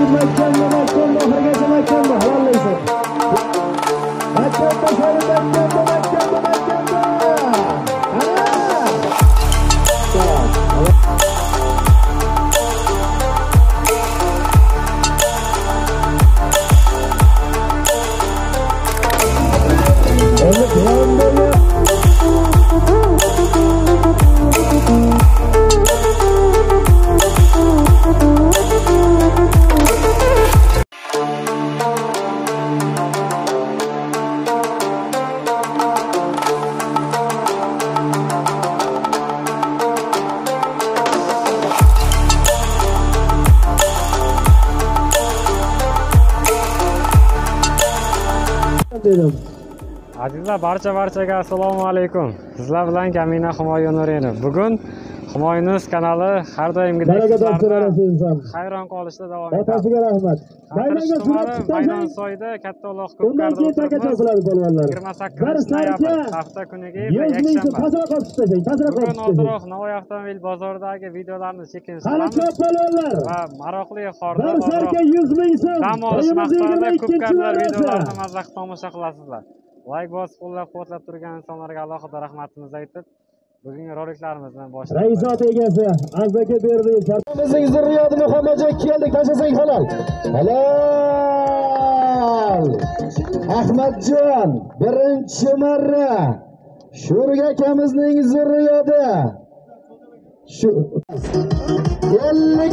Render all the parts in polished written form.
Azizlar, barchaga assalomu alaykum. Sizlar bilan Kamina Humoyun Nureni. Bugun Humoyunuz kanali har doimgidek hayron qolishda davom etadi. Otasiga rahmat. Bayramga tumani Maydonsoyda Katta Uloq ko'pkarda o'tiribmiz. 28 noyabr hafta kuniga yakshanba. Bugun oldinroq Navoiy avtomobil bozoridagi videolarni chekin qilamiz va maroqli xorda dam olish maqsadida ko'pkarlar videolarini mazza qilib tomosha qilasizlar. Like bosib qo'llab-quvvatlab turgan insonlarga alohida rahmatimizni aytib, bugungi roliklarimizni boshlaymiz. Raisot egasi Azbaka Berdiyev bizning Zurriyat Muhammadjon keldik, tashlasak halol. Halol. Ahmadjon birinchi marra Sho'rga akamizning zurriyati. Shu 50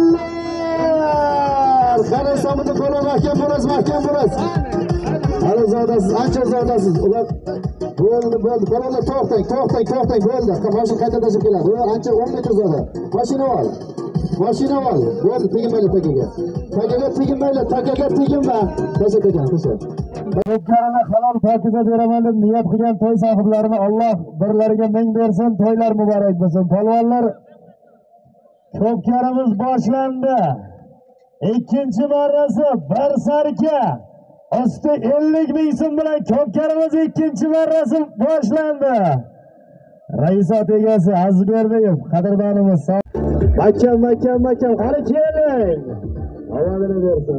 dollar. Qani samini qo'lga mahkam bo'las. Hali zodasiz, ancha zodasiz. Ular bo'ldi. Bolalar to'xtang, bo'ldi. Mashina qayta tashib keladi. Ancha 10 metr zoda. Mashina ol. Bo'ldi, teginmaylar takaga. Takaga teginma. Tasha. Ko'pkarni halol pokiza beraman deb niyat qilgan to'y sohiblarini Alloh birlariga ming bersin, to'ylar muborak bo'lsin. Polvonlar, ko'pkarimiz boshlandi. Ikkinchi marrasi bir sarka. Osti 50 ming so'm bilan ko'pkarimiz ikkinchi marrasi boshlandi. Raisot egasi Azberdiyev qadrdonimiz. Makam, qani keling. Omadini bersin.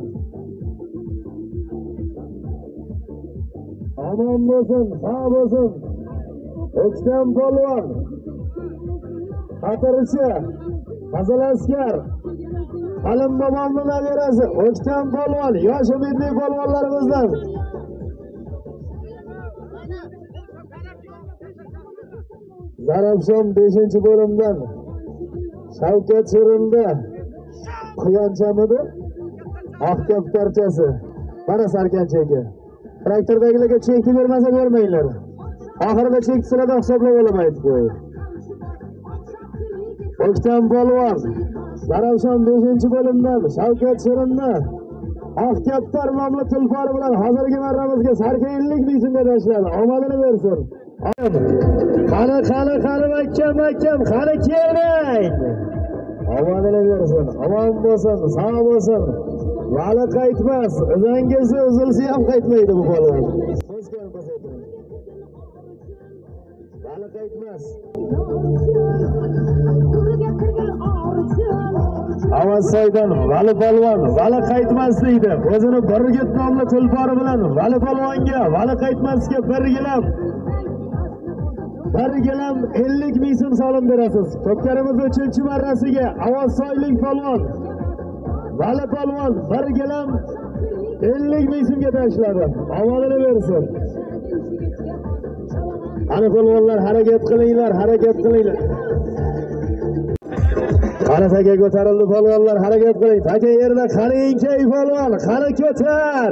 Omon bo'lsin, sog' bo'lsin. O'ktam polvon, xatirchi, Hazal askar, Halim bobomning nabirasi O'ktam polvon, yosh umidli polvonlarimizdan. Zarafshon 5-bo'limdan Shavkat Shirinda Quyonchamidi oq kaptarchasi. Mana sarkanchagi. Traktordagilarga chekni bermasa bermanglar. Oxirida chek sirada hisoblab olamaydi qo'y. O'ktam polvon Zarafshon 5-bo'limdan Shavkat Shirinda oq kaptar nomli tulpori bilan hozirgi marramizga sarka 50 ming so'mga tashladi. Omadini bersin. Qani makam, qani keling. Omadini bersin, omon bo'lsin, sog' bo'lsin. Vali qaytmas, uzangisi uzilsa ham qaytmaydi bu polvon. Vali qaytmas. Avazsoydan Vali polvon, Vali qaytmas deydi. O'zini Birgit nomli tulpori bilan Vali polvonga, Vali qaytmasga bir gilam 50 ming so'm solim berasiz. Ko'pkarimiz 3-marrasiga Avazsoylik polvon Vali polvon bir gilam 50 ming so'mga tashladi. Omadini bersin. Qani polvonlar, harakat qilinglar. Qani taka ko'tarildi polvonlar, harakat qiling. Taka yerda qaling polvon, qani ko'tar.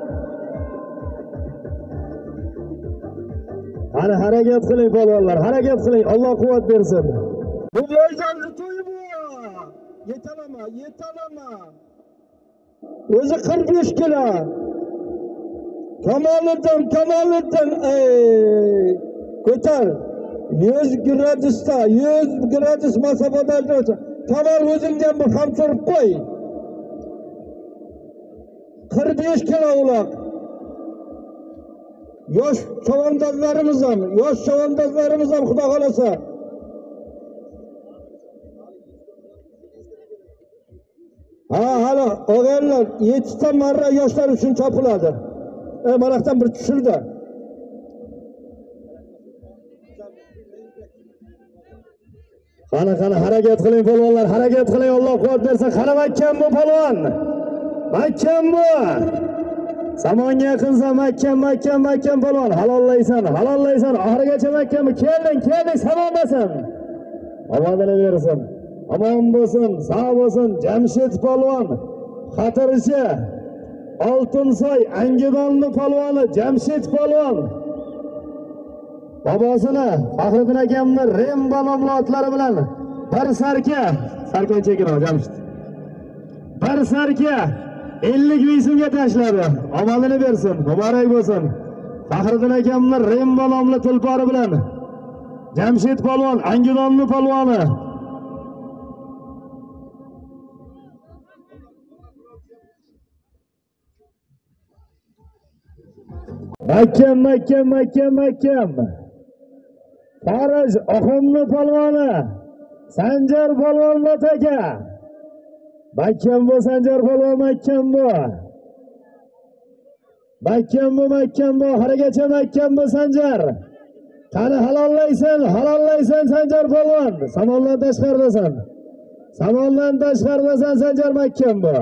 Qani harakat qiling polvonlar, harakat qiling. Alloh quvvat bersin. Bu voyzanni to'yi bu. Yetalama. O'zi 45 kilo. Kamoliddin, ko'tar. 100 gradus masofada o'tir. Kamol o'zingga bir ham turib qo'y. 45 kilo uloq. Yosh chavandozlarimiz ham xudo xolasa. Ha, hali o'g'illar 7 ta marra yoshlar uchun topiladi. Maraqdan bir tushirdi. Qani harakat qiling polvonlar, harakat qiling. Alloh quvvat bersin. Qani mahkam bu polvon. Mahkam bu. Samonga yaqinsan mahkam polvon. Halollaysan. Oxirigacha mahkam. Kelding, samondasan. Omonini bersin. Omon bo'lsin, sog' bo'lsin. Jamshid polvon. Xatirchi. Oltinsoy Angidonni polvoni Jamshid polvon. Babosini Faxriddin akamni Rembo nomli otlari bilan bir sarka chekina Jamshid. Bir sarka 50 ming so'mga tashladi. Omonini bersin, muborak bo'lsin. Faxriddin akamni Rembo nomli tulpori bilan Jamshid polvon Angidonni polvoni. Mahkam. Faraj Oxunni polvoni Sanjar polvon Mataka. Mahkam bu Sanjar polvon mahkam bu. Oxirigacha mahkam bu Sanjar. Qani halollaysan Sanjar polvon. Samondan tashqaridasan Sanjar mahkam bu.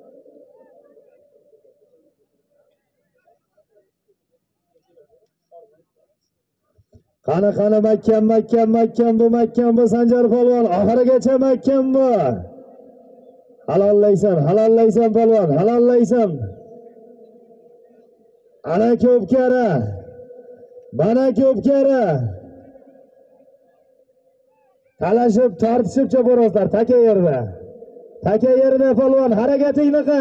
Qani mahkam bu Sanjar polvon. Oxirigacha mahkam bu. Halollaysan polvon, halollaysan. Ana ko'pkara. Mana ko'pkara. Talashib, tortishib chaborozlar taka yerda polvon, harakatingni qil.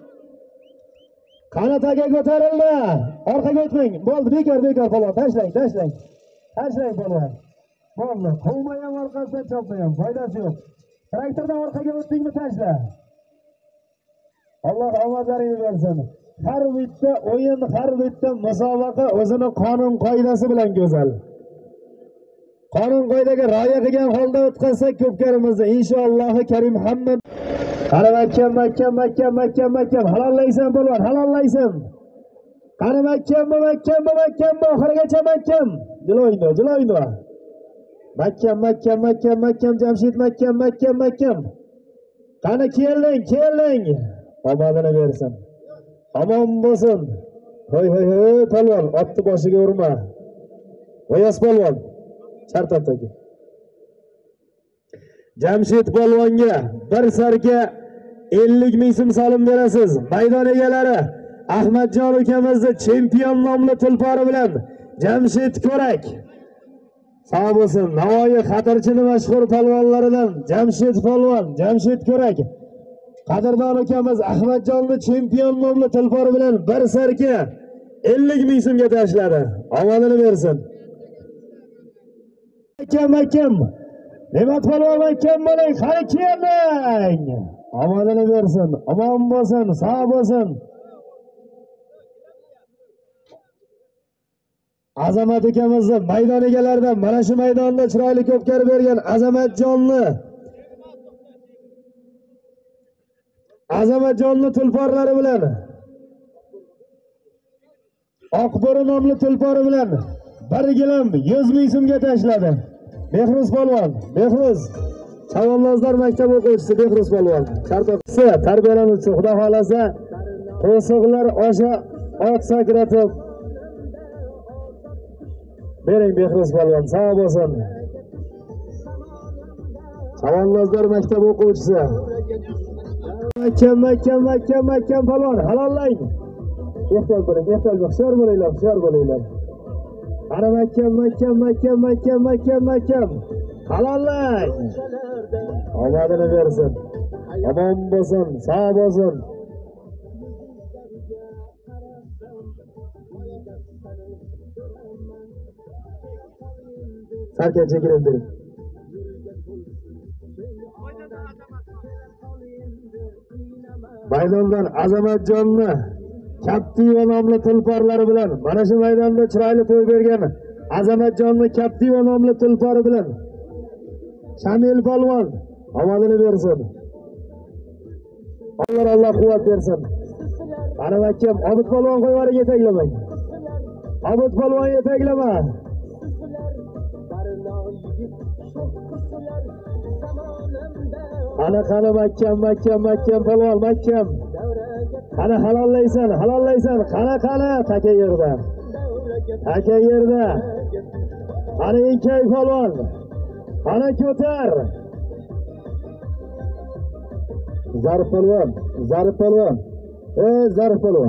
Qani taka ko'tarildi. Orqaga o'tmang. Bo'ldi, bekor polvon, tashlang. Tashlang polvon. Bo'ldi, quvmayam orqasidan chopmayam, foydasi yo'q. Traktordan orqaga o'tdingmi tashla. Alloh omadlaringni bersin. Har bitta o'yin, har bitta musobaqa o'zini qonun qoidasi bilan go'zal. Qonun qoidaga rioya qilgan holda o'tkazsak ko'pkarimizni inshaalloh Karim Muhammad. Qani mahkam. Halollaysan polvon, halollaysan. Qani mahkam, oxirigacha mahkam. Jiloyni. Mahkam, Jamshid mahkam. Qani keling. Omadini bersin. Omon bo'lsin. Hoy, polvon, otni boshiga urma. Voyas polvon. Chartotdagi. Jamshid polvonga bir sarka 50 ming so'm solim berasiz. Maydon egalari Ahmadjon ukamizni chempion nomli tulpori bilan Jamshid Ko'rak. Sog' bo'lsin. Navoiy xatirchini mashhur polvonlaridan Jamshid polvon, Jamshid Ko'rak. Qadrdon ukamiz Ahmadjonni chempion nomli tulpori bilan bir sarka 50 ming so'mga tashladi. Omonini bersin. Mahkam. Ne'mat polvon mahkam bo'ling, qani keling. Omonini bersin. Omon bo'lsin, sog' bo'lsin. Azamat ukamizni maydon egalaridan mana shu maydonda chiroyli ko'pkar bergan Azamatjonni tulporlari bilan Oqbori nomli tulpori bilan bir gilam 100 ming so'mga tashladi. Behruz polvon, Chavandozlar maktab o'quvchisi Behruz polvon. Kartoqsi tarbiyalanuvchi, xudo xolasa qo'shiqlar osha ot sakratib bering Behruz polvon, sog' bo'lsin. Chavandozlar maktab o'quvchisi. Mahkam polvon, halollang. Ehtiyot bo'ling, hushyor bo'linglar. Qani mahkam. Halollang. Omadini bersin. Omon bo'lsin, sog' bo'lsin. Sarka chekirib bering. Maydondan Azamatjonni Captiva nomli tulporlari bilan mana shu maydonda chiroyli to'y bergan Azamatjonni Captiva nomli tulpori bilan Shamil polvon omadini bersin. Allah quvvat bersin. Ana akam Obid polvon qo'yvariga yetaklamang. Obid polvon yetaklama. Ana qani makam polvon makam. Qani halollaysan. Qani taka yerda. Taka yerda. Ana Inkay polvon. Qani ko'tar. Zarif polvon. Zarif polvon.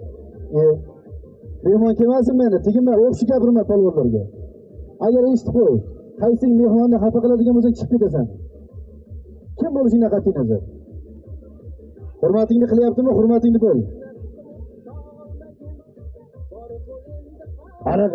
Mehmon kelmasin meni, teginma, o'pshi gapirma polvonlarga. Agar eshitib qo'y, qaysi mehmonni xafa qiladigan bo'lsang chiqib ketasan. Kim bo'lishingga qat'iy nazar. Hurmatingni qilyaptimi? Hurmatingni bil. Ana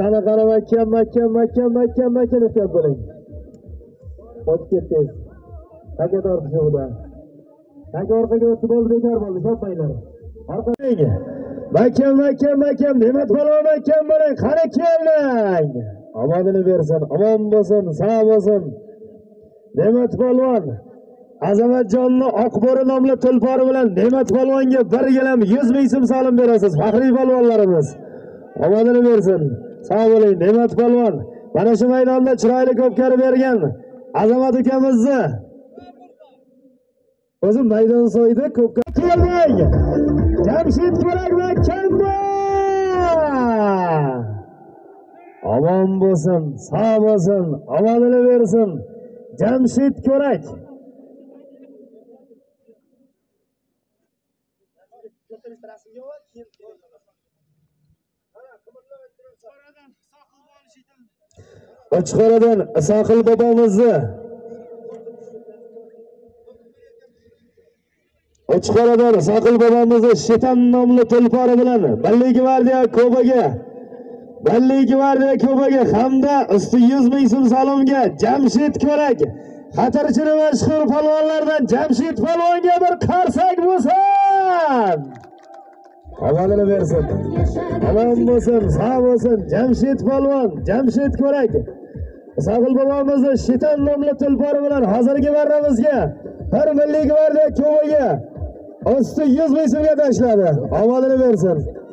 makam ehtiyot bo'ling. O'tib ketdingiz. Taka tortishuvda. Taka orqaga o'tib bo'ldi, bekor bo'ldi, chopmanglar. Orqaga. Makam, Ne'mat polvon makam bo'ling, qani keling. Omonini bersin, omon bo'lsin, sog' bo'lsin. Ne'mat polvon Azamatjonni Oqbo'ri nomli tulpori bilan Ne'mat polvonga bir gilam 100 ming so'm solim berasiz. Faxriy polvonlarimiz. Omonini bersin. Sog' bo'ling Ne'mat polvon. Mana shu maydonda chiroyli ko'pkari bergan Azamat ukamizni o'zi maydon so'ydi, ko'pkari keldik. Jamshid Ko'rak makamba. Omon bo'lsin, sog' bo'lsin, omonini bersin. Jamshid Ko'rak. Ochqoradan Isoqil bobomizni Shetan nomli tulpori bilan Milliy gvardiya Kubogi hamda usti 100 ming so'm solimga Jamshid Ko'rak xatirchini mashhur polvonlardan Jamshid polvonga bir qarsak bo'lsin. Omonini bersin. Omon bo'lsin, sog' bo'lsin. Jamshid polvon, Jamshid Ko'rak. Isoqil bobomizni Shetan nomli tulpori bilan hozirgi marramizga bir Milliy gvardiya Kubogi usti 100 ming so'mga tashladi. Omonini bersin.